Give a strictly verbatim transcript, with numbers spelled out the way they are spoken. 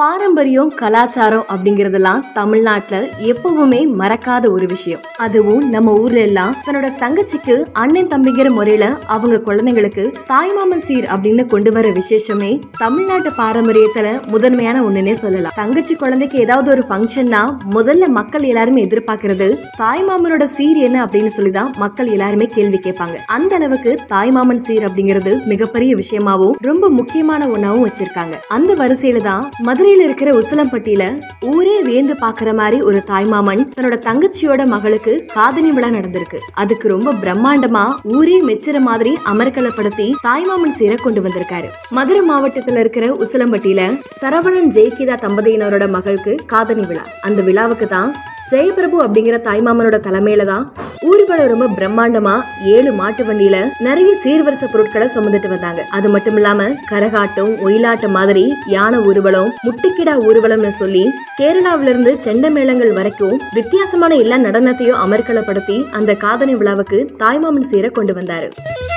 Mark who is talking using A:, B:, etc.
A: பாரம்பரியம் கலாச்சாரம் அப்படிங்கறதெல்லாம் தமிழ்நாட்டுல எப்பவுமே மறக்காத ஒரு விஷயம். அதுவும் நம்ம ஊர்ல எல்லாம் தன்னோட தங்கச்சிக்கு அண்ணன் தம்பிங்கிற முறையில அவங்க குழந்தைங்களுக்கு தாய்மாமன் சீர் அப்படின்னு கொண்டு வர விசேஷமே தமிழ்நாட்டு பாரம்பரியத்துல முதன்மையான ஒண்ணுன்னே சொல்லலாம். தங்கச்சி குழந்தைக்கு ஏதாவது ஒரு ஃபங்க்ஷன்னா முதல்ல மக்கள் எல்லாருமே எதிர்பார்க்கறது தாய்மாமனோட சீர் என்ன அப்படின்னு சொல்லிதான் மக்கள் எல்லாருமே கேள்வி கேட்பாங்க. அந்த அளவுக்கு தாய்மாமன் சீர் அப்படிங்கிறது மிகப்பெரிய விஷயமாவும் ரொம்ப முக்கியமான ஒன்னாவும் வச்சிருக்காங்க. அந்த வரிசையில தான் மதுரையில இருக்கிற உசிலம்பட்டியில ஊரே வியந்து பாக்குற மாதிரி ஒரு தாய்மாமன் தன்னோட தங்கச்சியோட மகளுக்கு காதணி விழா நடந்திருக்கு. அதுக்கு ரொம்ப பிரம்மாண்டமா ஊரே மெச்சுற மாதிரி அமர்க்கலப்படுத்தி தாய்மாமன் சீரை கொண்டு வந்திருக்காரு. மதுரை மாவட்டத்துல இருக்கிற உசிலம்பட்டியில சரவணன் ஜெயகீதா தம்பதியினரோட மகளுக்கு காதணி விழா. அந்த விழாவுக்கு தான் ஜெயபிரபு அப்படிங்கிற தாய்மாமனோட தலைமையில தான் ஊர்வலம் ரொம்ப பிரம்மாண்டமா ஏழு மாட்டு வண்டியில நிறைய சீர்வரிசை பொருட்களை சுமந்துட்டு வந்தாங்க. அது மட்டும் இல்லாம கரகாட்டம், ஒயிலாட்டம் மாதிரி யானை ஊர்வலம், முட்டிக்கிடா ஊர்வலம்னு சொல்லி கேரளாவில இருந்து செண்ட மேளங்கள் வரைக்கும் வித்தியாசமான எல்லா நடனத்தையும் அமர்க்கலப்படுத்தி அந்த காதணி விழாவுக்கு தாய்மாமன் சீரை கொண்டு வந்தாரு.